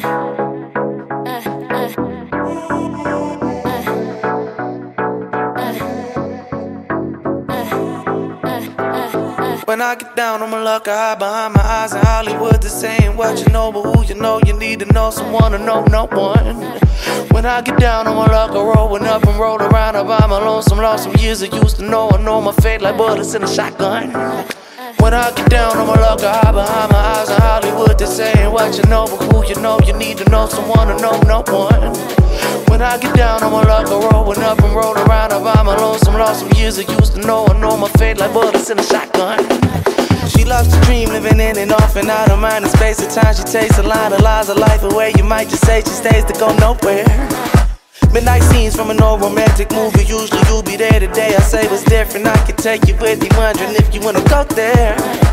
When I get down on my luck, I hide behind my eyes in Hollywood. This ain't what you know, but who you know, you need to know someone to know no one. When I get down on my luck, I rollin' up and roll around. I buy my lonesome, lost some years I used to know. I know my fate like bullets in a shotgun. When I get down on my luck, I hide behind my eyes in Hollywood. This ain't what you know, but who you know, you need to know someone to know no one. When I get down on my luck, I rollin' up and roll around. I buy my lonesome, lost some years I used to know. I know my fate like bullets in a shotgun. She loves to dream, living in and off and out of mind and space. At times she takes a line of lies of life away. You might just say she stays to go nowhere. Midnight scenes from an old romantic movie. Usually you'll be there today. I say what's different, I can take you with me, wondering if you wanna go there.